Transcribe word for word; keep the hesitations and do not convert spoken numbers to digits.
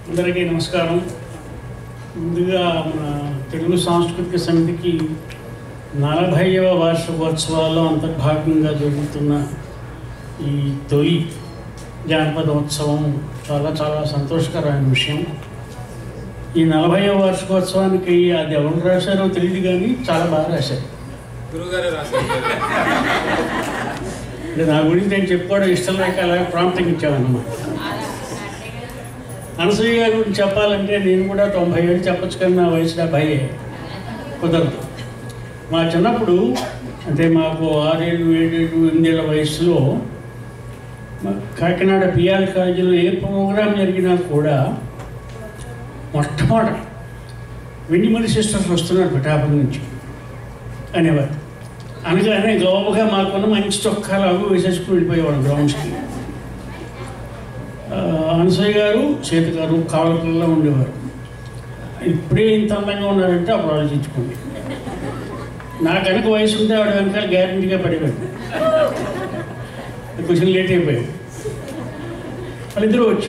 అందరికీ నమస్కారం. ముందుగా మన తెలుగు సాంస్కృతిక సమితికి నలభైవ వార్షికోత్సవాల్లో అంతర్భాగంగా జరుగుతున్న ఈ తొలి జానపదోత్సవం చాలా చాలా సంతోషకరమైన విషయం. ఈ నలభైవ వార్షికోత్సవానికి అది ఎవరు రాశారో తెలియదు, కానీ చాలా బాగా రాశారు. గురువుగారు రాశారు. నా గురించి నేను చెప్పుకోవడం ఇష్టం లేక అలాగే ప్రాంప్టింగ్ ఇచ్చామన్నమాట. అనసూయ గారి గురించి చెప్పాలంటే నేను కూడా తొంభై ఏళ్ళు చెప్పచ్చు, కానీ నా వయసు డెబ్భై కుదరదు. మా చిన్నప్పుడు అంటే మాకు ఆరేళ్ళు ఏడేళ్ళు ఎనిమిదేళ్ల వయసులో కాకినాడ పిఆర్ కాలేజీలో ఏ ప్రోగ్రాం జరిగినా కూడా మొట్టమొదట వెండిమల్లి సిస్టర్స్ వస్తున్నారు పిఠాపురం నుంచి అనేవారు. అనగానే గౌరవగా మాకున్న మంచి చొక్కాలు అవి వేసేసుకుని వెళ్ళిపోయేవాడు గ్రౌండ్స్కి. అనసూయ గారు సీత గారు కావలపిల్లలా ఉండేవారు. ఇప్పుడే ఇంత అందంగా ఉన్నారంటే అప్పుడు ఆలోచించుకోండి. నా కనుక వయసు ఉంటే ఆవిడ వెనకాల గ్యారెంటీగా పడిపోయాడు. కొంచెం లేట్ అయిపోయాడు. వాళ్ళిద్దరూ వచ్చి